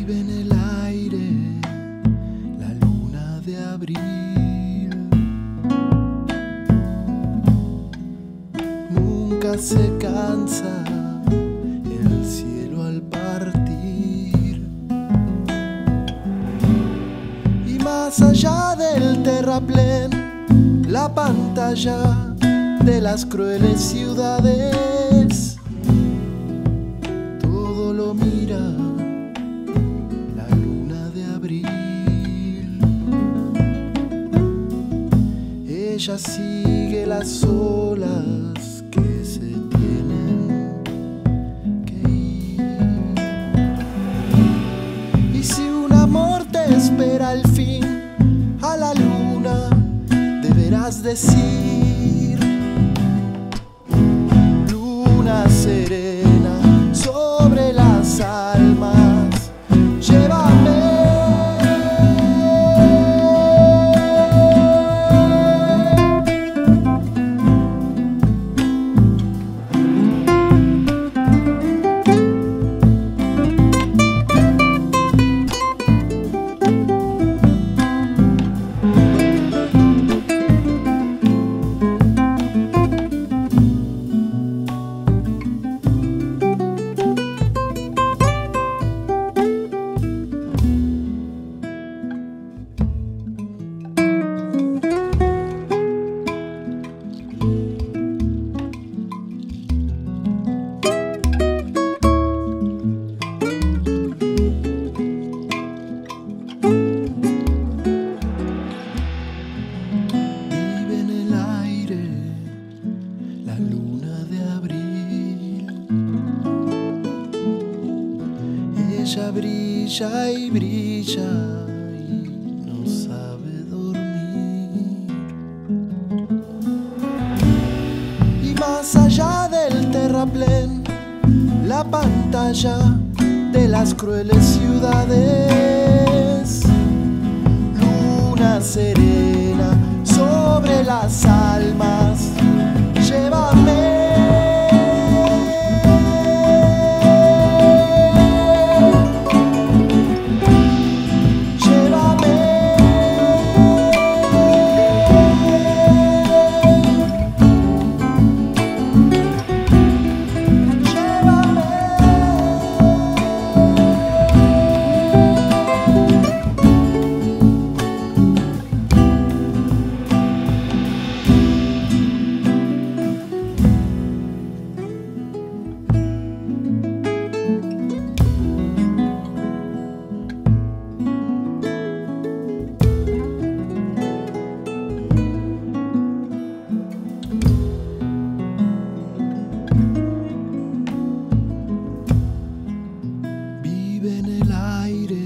Vive en el aire la luna de abril. Nunca se cansa el cielo al partir. Y más allá del terraplén, la pantalla de las crueles ciudades, todo lo mira la luna de abril. Ella sigue las olas que se tienen que ir. Y si un amor te espera al fin, a la luna deberás decir: luna serena sobre las almas, llévame. Ella brilla y brilla y no sabe dormir. Y más allá del terraplén, la pantalla de las crueles ciudades, luna serena sobre las almas, llévame. Vive en el aire